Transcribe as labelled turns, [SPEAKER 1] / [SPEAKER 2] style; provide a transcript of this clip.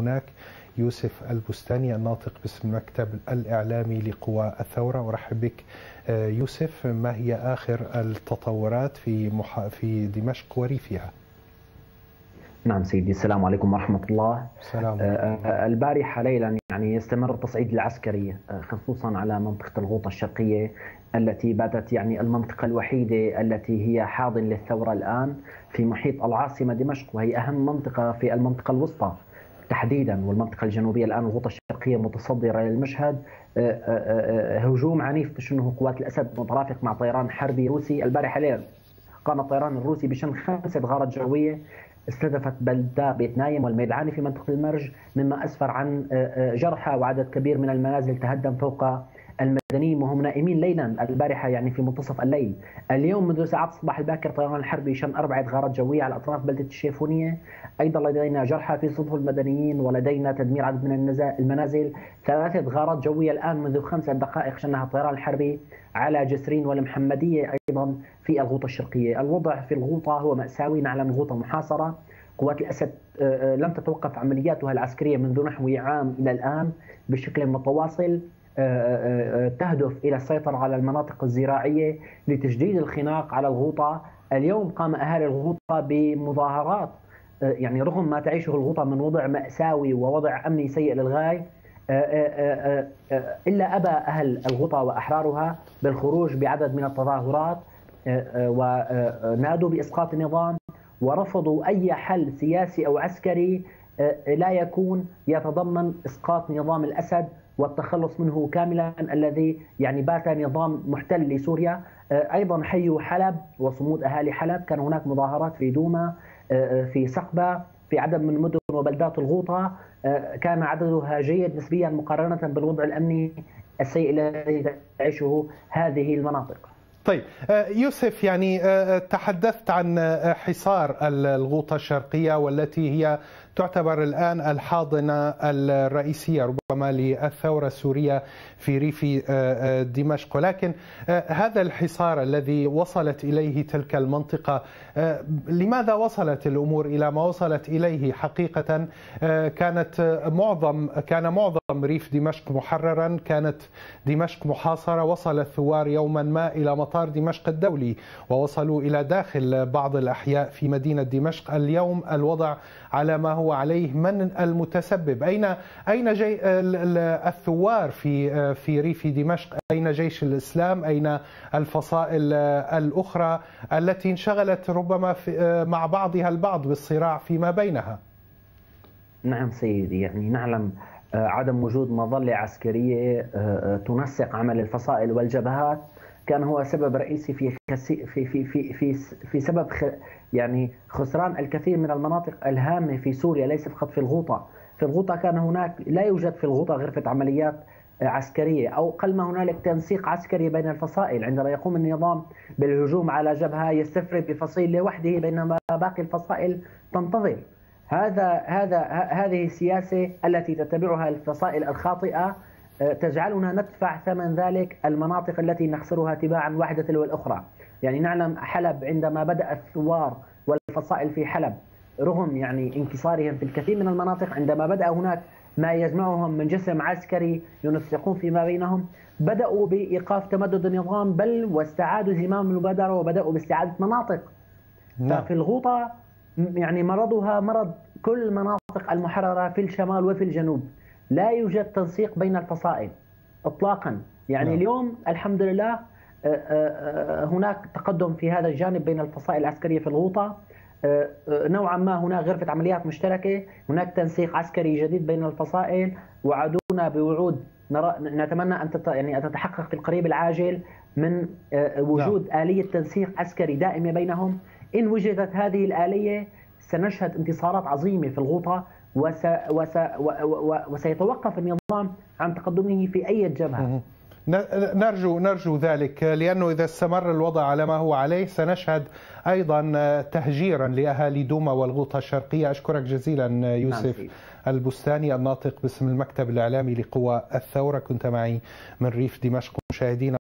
[SPEAKER 1] هناك يوسف البستاني الناطق باسم المكتب الإعلامي لقوى الثورة. أرحب بك يوسف. ما هي آخر التطورات في دمشق وريفها؟
[SPEAKER 2] نعم سيدي، السلام عليكم ورحمة الله.
[SPEAKER 1] السلام.
[SPEAKER 2] البارحة ليلا يستمر التصعيد العسكري خصوصا على منطقة الغوطة الشرقية التي باتت المنطقة الوحيدة التي هي حاضن للثورة الآن في محيط العاصمة دمشق، وهي أهم منطقة في المنطقة الوسطى تحديدا، والمنطقة الجنوبية الآن الغوطة الشرقية متصدرة للمشهد. هجوم عنيف تشنه قوات الأسد مترافق مع طيران حربي روسي. البارحة ليلا قام الطيران الروسي بشن 5 غارات جوية استهدفت بلدة بيت نايم والميدعاني في منطقة المرج، مما أسفر عن جرحى وعدد كبير من المنازل تهدم فوق المدنيين وهم نائمين ليلا البارحة في منتصف الليل. اليوم منذ ساعات الصباح الباكر طيران الحربي شن 4 غارات جوية على أطراف بلدة الشيفونية. أيضا لدينا جرحى في صفوف المدنيين ولدينا تدمير عدد من المنازل. 3 غارات جوية الآن منذ 5 دقائق شنها الطيران الحربي على جسرين والمحمدية أيضا في الغوطة الشرقية. الوضع في الغوطة هو مأساوي. نعلم الغوطة محاصرة. قوات الأسد لم تتوقف عملياتها العسكرية منذ نحو عام إلى الآن بشكل متواصل، تهدف إلى السيطرة على المناطق الزراعية لتجديد الخناق على الغوطة. اليوم قام أهالي الغوطة بمظاهرات رغم ما تعيشه الغوطة من وضع مأساوي ووضع أمني سيء للغاية، إلا أبى أهل الغوطة وأحرارها بالخروج بعدد من التظاهرات ونادوا بإسقاط النظام ورفضوا أي حل سياسي أو عسكري لا يكون يتضمن إسقاط نظام الأسد والتخلص منه كاملا الذي بات نظام محتل لسوريا. أيضا حي حلب وصمود أهالي حلب، كان هناك مظاهرات في دوما، في سقبة، في عدد من مدن وبلدات الغوطة كان عددها جيد نسبيا مقارنة بالوضع الأمني السيء الذي تعيشه هذه المناطق.
[SPEAKER 1] طيب يوسف، تحدثت عن حصار الغوطة الشرقية والتي هي تعتبر الآن الحاضنة الرئيسية ربما للثورة السورية في ريف دمشق، ولكن هذا الحصار الذي وصلت إليه تلك المنطقة، لماذا وصلت الأمور إلى ما وصلت إليه؟ حقيقة كان معظم ريف دمشق محررا، كانت دمشق محاصرة، وصل الثوار يوما ما إلى مطار دمشق الدولي ووصلوا إلى داخل بعض الأحياء في مدينة دمشق. اليوم الوضع على ما هو عليه. من المتسبب؟ أين الثوار في ريف دمشق؟ أين جيش الإسلام؟ أين الفصائل الأخرى التي انشغلت ربما مع بعضها البعض بالصراع فيما بينها؟
[SPEAKER 2] نعم سيدي، نعلم عدم وجود مظلة عسكرية تنسق عمل الفصائل والجبهات كان هو سبب رئيسي في سبب خسران الكثير من المناطق الهامة في سوريا، ليس فقط في الغوطة. في الغوطة كان هناك لا يوجد في الغوطة غرفة عمليات عسكرية، أو قل ما هنالك تنسيق عسكري بين الفصائل. عندما يقوم النظام بالهجوم على جبهة يستفرد بفصيل لوحده بينما باقي الفصائل تنتظر. هذه السياسة التي تتبعها الفصائل الخاطئة تجعلنا ندفع ثمن ذلك المناطق التي نخسرها تباعا واحدة تلو الأخرى. نعلم حلب عندما بدأ الثوار والفصائل في حلب رغم انكسارهم في الكثير من المناطق، عندما بدأ هناك ما يجمعهم من جسم عسكري ينسقون فيما بينهم، بدأوا بإيقاف تمدد النظام بل واستعادوا زمام المبادرة وبدأوا باستعادة مناطق. ففي الغوطة مرضها مرض كل المناطق المحررة في الشمال وفي الجنوب، لا يوجد تنسيق بين الفصائل إطلاقا. اليوم الحمد لله هناك تقدم في هذا الجانب بين الفصائل العسكرية في الغوطة، نوعا ما هناك غرفة عمليات مشتركة، هناك تنسيق عسكري جديد بين الفصائل، وعدونا بوعود نتمنى أن تتحقق في القريب العاجل من وجود آلية تنسيق عسكري دائمة بينهم. إن وجدت هذه الآلية سنشهد انتصارات عظيمة في الغوطة وسيتوقف النظام عن تقدمه في أي جبهة.
[SPEAKER 1] نرجو ذلك، لأنه إذا استمر الوضع على ما هو عليه سنشهد أيضا تهجيرا لأهالي دوما والغوطة الشرقية. أشكرك جزيلا يوسف البستاني الناطق باسم المكتب الإعلامي لقوى الثورة، كنت معي من ريف دمشق. مشاهدينا